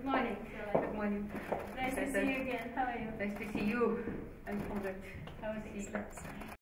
morning. Good morning. Nice to see you again. How are you? Nice to see you. I forgot. How was Easter?